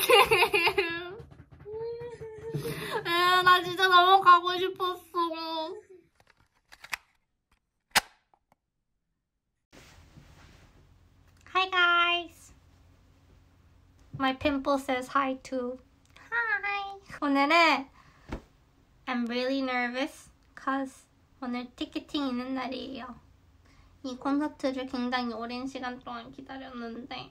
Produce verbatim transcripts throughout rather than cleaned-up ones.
에, 나 진짜 너무 가고 싶었어. Hi guys. My pimple says hi too. Hi. 오늘은 I'm really nervous cause 오늘 티켓팅 있는 날이에요. 이 콘서트를 굉장히 오랜 시간 동안 기다렸는데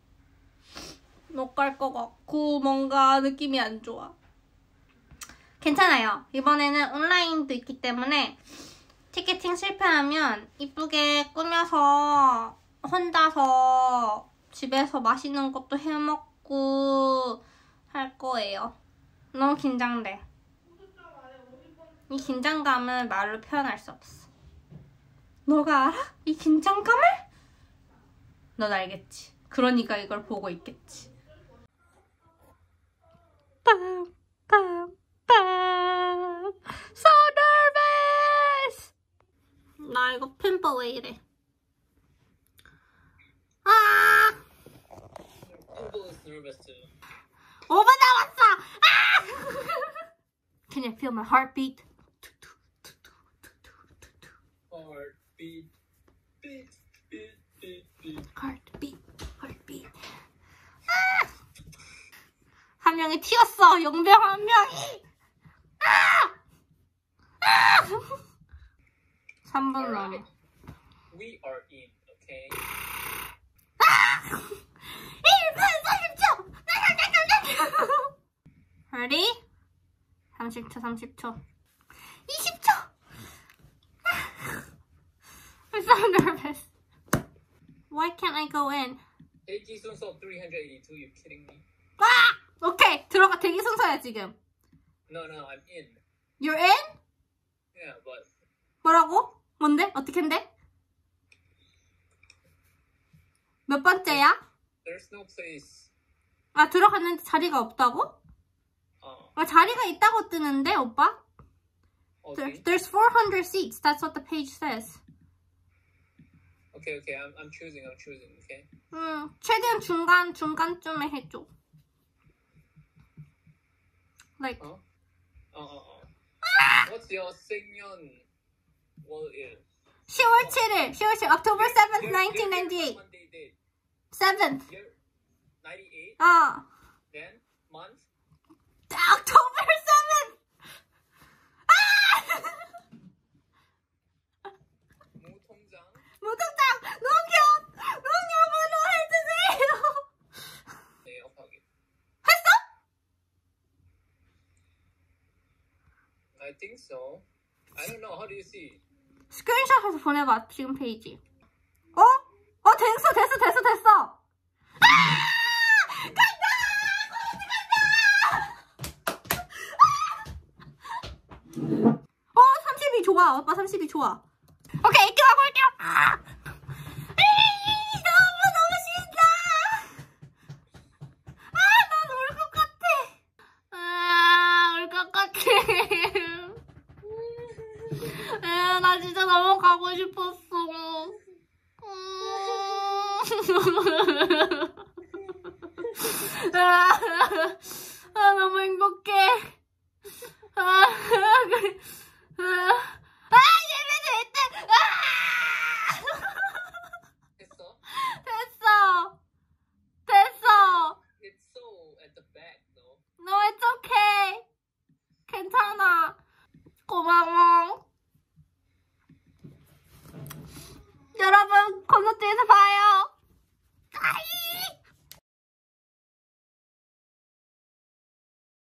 못 갈 것 같고 뭔가 느낌이 안 좋아. 괜찮아요. 이번에는 온라인도 있기 때문에 티켓팅 실패하면 이쁘게 꾸며서 혼자서 집에서 맛있는 것도 해먹고 할 거예요. 너무 긴장돼. 이 긴장감을 말로 표현할 수 없어. 너가 알아? 이 긴장감을? 넌 알겠지. 그러니까 이걸 보고 있겠지. 빰, 빰, 빰. So nervous! 나 이거 핀버 왜 이래? 아! Pimple is nervous too. 오 분 남았어! 아! Can you feel my heartbeat? Heartbeat, beat, beat, beat, beat. Heartbeat, heartbeat. 아! 한 명이 튀었어. 용병 한 명이. 아! 아! 삼 분 남아. We are in, okay? 아! 일 분 삼십 초. Ready? 삼십 초, 삼십 초. 이십 초. I'm so nervous. Why can't I go in? 대기 순서 three eighty-two, you kidding me? 아! 오케이. 들어가. 대기 순서야 지금. No, no, I'm in. You're in? Yeah, but... 뭐라고? 뭔데? 어떻게 한대? 몇 번째야? There's no place. 아, 들어갔는데 자리가 없다고? 어. 아, 자리가 있다고 뜨는데, 오빠? Okay. There's four hundred seats. That's what the page says. Okay, okay, I'm, I'm choosing, I'm choosing, okay? 음, 최대한 중간, 중간쯤에 해줘. Like. 어? 어, 어, 어. What's your 생년 월일? 시월 칠일, 시월 칠일, October seventh, nineteen ninety-eight. seventh. ninety-eight? 어. Then, month? October seventh! 아! 무통장? 무통장! 너무 귀여워! 너무 귀여워! 해주세요! 네, 업하기. 했어? I think so. I don't know, how do you see? 스크린샷해서 보내봐, 지금 페이지. 어? 어, 됐어, 됐어, 됐어, 됐어! 아! 간다! 어, 삼십이 좋아. 오빠 삼십이 좋아. 오케이, 이렇게하고 올게요. 아! 에이, 너무 너무 신나. 아, 난 울 것 같아. 아, 울 것 같아. 에, 나 진짜 너무 가고 싶었어. 아, 아, 너무 행복해. 아, 그래. 아, 아, 예매됐다. 아! 됐어? 됐어. 됐어. It's so at the back, though. No, it's okay. 괜찮아. 고마워. 여러분, 콘서트에서 봐요.